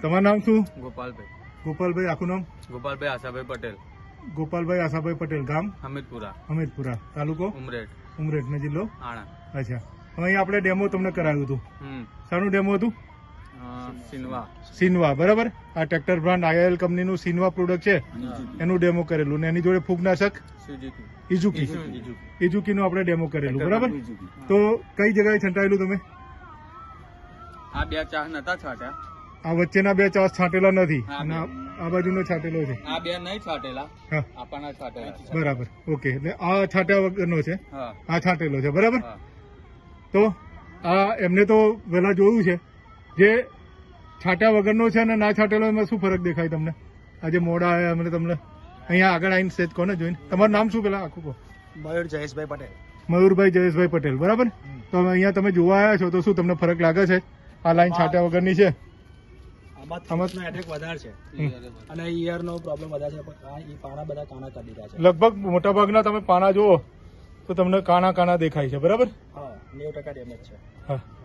તમારું નામ શું? ગોપાલભાઈ. ગોપાલભાઈ, આખું નામ? ગોપાલભાઈ આશાભાઈ પટેલ. ગોપાલભાઈ આશાભાઈ પટેલ, ગામ? હમીદપુરા. હમીદપુરા, તાલુકો? ઉમરેઠ ને જિલ્લો? આણંદ. અચ્છા, અહીં આપણે ડેમો તમને કરાવ્યું હતું. શાનું ડેમો હતું? સિન્વા. બરાબર. આ ટ્રેક્ટર બ્રાન્ડ IIL કંપનીનું સિન્વા પ્રોડક્ટ છે, એનું ડેમો કરેલું ને એની જોડે ફૂગનાશક ઇઝુકી નું આપણે ડેમો કરેલું. બરાબર. તો કઈ જગ્યાએ છંટાયેલું તમે? આ 2 ચાસ નતા છાંટ્યા. આ વચ્ચેના 2 ચાસ છાંટેલા નથી અને આ બાજુનો છાંટેલો છે. આ 2 નહીં છાંટેલા, આપણા છાંટેલા. બરાબર. ઓકે, એટલે આ છાંટ્યા વગરનો છે, આ છાંટેલો છે. બરાબર. તો આ એમને તો પેલા જોયું છે, જે છાંટ્યા વગરનો છે અને ના છાંટેલો, એમાં શું ફરક દેખાય તમને? આજે મોડા આવ્યા અમને તમને અહીંયા આગળ આવીને સેજ કોને જોઈને. તમારું નામ શું પેલા આખું કહો? મયુર જયેશભાઈ પટેલ. મયુરભાઈ જયેશભાઈ પટેલ. બરાબર. તો અહીંયા તમે જોવા આવ્યા છો, તો શું તમને ફરક લાગે છે? આ લાઈન છાંટ્યા વગરની છે, આમાં એટેક વધારે છે અને ઈયર નો પ્રોબ્લેમ વધારે છે. પાણા બધા કાણા કરી દીધા છે. લગભગ મોટા ભાગના તમે પાના જુઓ તો તમને કાણા દેખાય છે. બરાબર. હા, 90% ડેમેજ છે. હા.